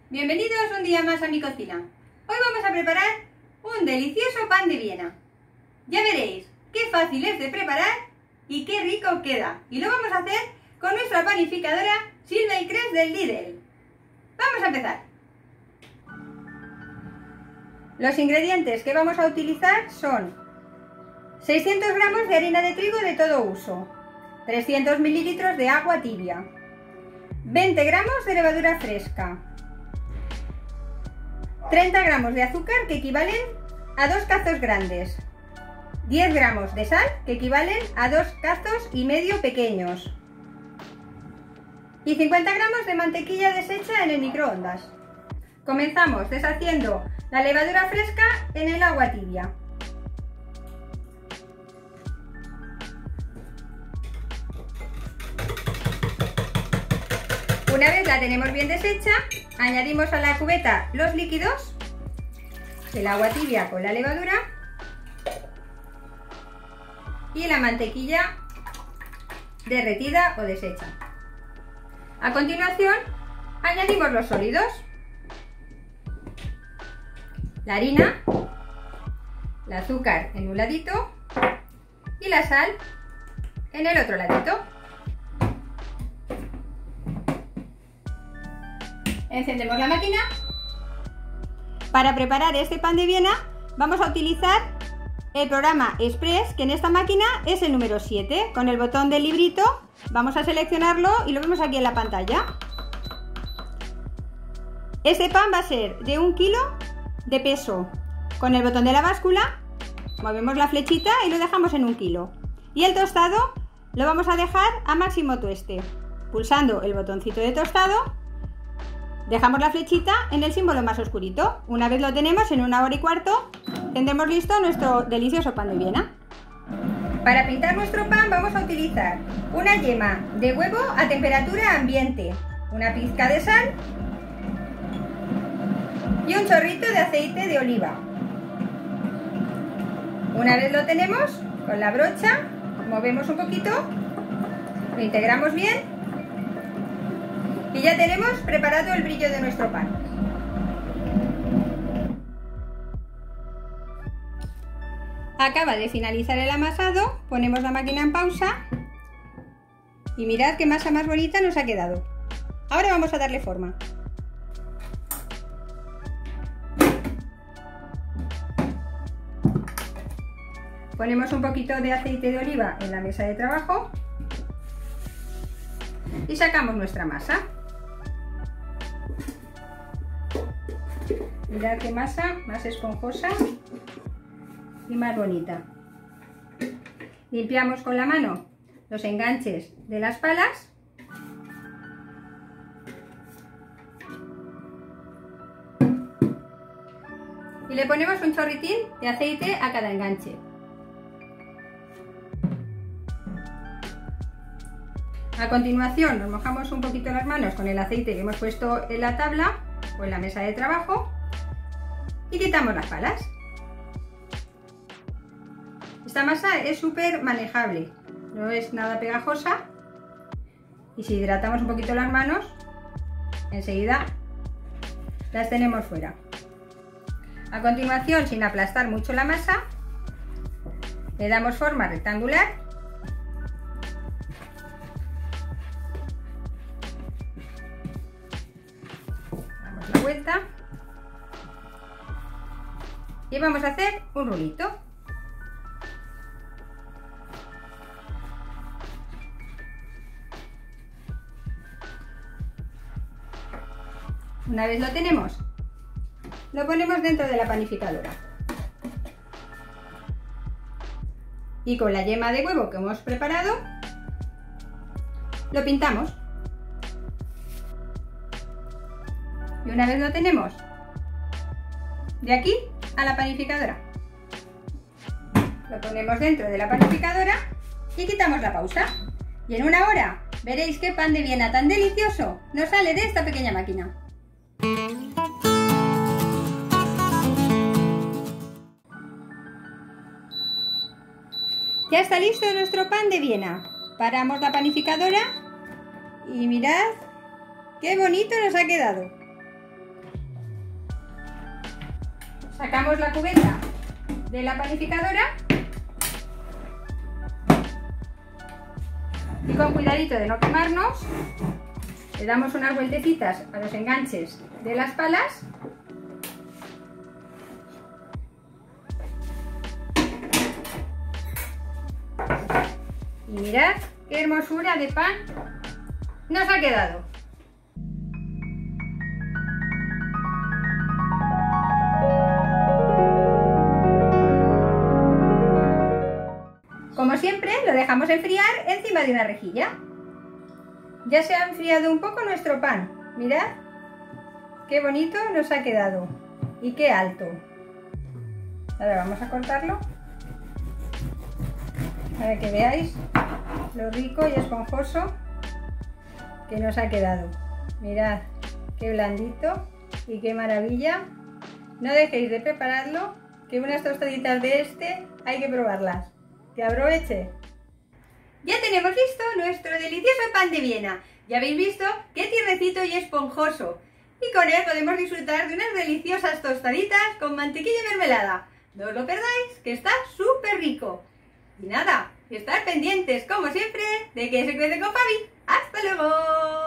Bienvenidos un día más a mi cocina. Hoy vamos a preparar un delicioso pan de Viena. Ya veréis qué fácil es de preparar y qué rico queda. Y lo vamos a hacer con nuestra panificadora Silva y Cres del Lidl. Vamos a empezar. Los ingredientes que vamos a utilizar son 600 gramos de harina de trigo de todo uso, 300 mililitros de agua tibia, 20 gramos de levadura fresca, 30 gramos de azúcar que equivalen a 2 cazos grandes, 10 gramos de sal que equivalen a 2 cazos y medio pequeños y 50 gramos de mantequilla deshecha en el microondas. Comenzamos deshaciendo la levadura fresca en el agua tibia. Una vez la tenemos bien deshecha, añadimos a la cubeta los líquidos, el agua tibia con la levadura y la mantequilla derretida o deshecha. A continuación, añadimos los sólidos, la harina, el azúcar en un ladito y la sal en el otro ladito. Encendemos la máquina. Para preparar este pan de Viena vamos a utilizar el programa Express, que en esta máquina es el número 7. Con el botón del librito vamos a seleccionarlo y lo vemos aquí en la pantalla. Este pan va a ser de 1 kilo de peso. Con el botón de la báscula movemos la flechita y lo dejamos en 1 kilo. Y el tostado lo vamos a dejar a máximo tueste. Pulsando el botoncito de tostado, dejamos la flechita en el símbolo más oscurito. Una vez lo tenemos, en 1 hora y cuarto tendremos listo nuestro delicioso pan de Viena. Para pintar nuestro pan vamos a utilizar una yema de huevo a temperatura ambiente, una pizca de sal y un chorrito de aceite de oliva. Una vez lo tenemos, con la brocha movemos un poquito, lo integramos bien y ya tenemos preparado el brillo de nuestro pan. Acaba de finalizar el amasado, ponemos la máquina en pausa y mirad qué masa más bonita nos ha quedado. Ahora vamos a darle forma. Ponemos un poquito de aceite de oliva en la mesa de trabajo y sacamos nuestra masa. Mirad qué masa más esponjosa y más bonita. Limpiamos con la mano los enganches de las palas y le ponemos un chorritín de aceite a cada enganche. A continuación nos mojamos un poquito las manos con el aceite que hemos puesto en la tabla o en la mesa de trabajo y quitamos las palas. Esta masa es súper manejable, no es nada pegajosa y si hidratamos un poquito las manos, enseguida las tenemos fuera. A continuación, sin aplastar mucho la masa, le damos forma rectangular . Damos la vuelta y vamos a hacer un rulito. Una vez lo tenemos, lo ponemos dentro de la panificadora y con la yema de huevo que hemos preparado lo pintamos. Y una vez lo tenemos, de aquí a la panificadora, lo ponemos dentro de la panificadora y quitamos la pausa. Y en 1 hora veréis qué pan de Viena tan delicioso nos sale de esta pequeña máquina. Ya está listo nuestro pan de Viena. Paramos la panificadora y mirad qué bonito nos ha quedado. Sacamos la cubeta de la panificadora y con cuidadito de no quemarnos, le damos unas vueltecitas a los enganches de las palas y mirad qué hermosura de pan nos ha quedado. Como siempre, lo dejamos enfriar encima de una rejilla. Ya se ha enfriado un poco nuestro pan. Mirad qué bonito nos ha quedado y qué alto. Ahora vamos a cortarlo para que veáis lo rico y esponjoso que nos ha quedado. Mirad qué blandito y qué maravilla. No dejéis de prepararlo, que unas tostaditas de este hay que probarlas. ¡Que aproveche! Ya tenemos listo nuestro delicioso pan de Viena. Ya habéis visto qué tiernecito y esponjoso. Y con él podemos disfrutar de unas deliciosas tostaditas con mantequilla y mermelada. No os lo perdáis, que está súper rico. Y nada, estar pendientes, como siempre, de que se cuece con Fabi. ¡Hasta luego!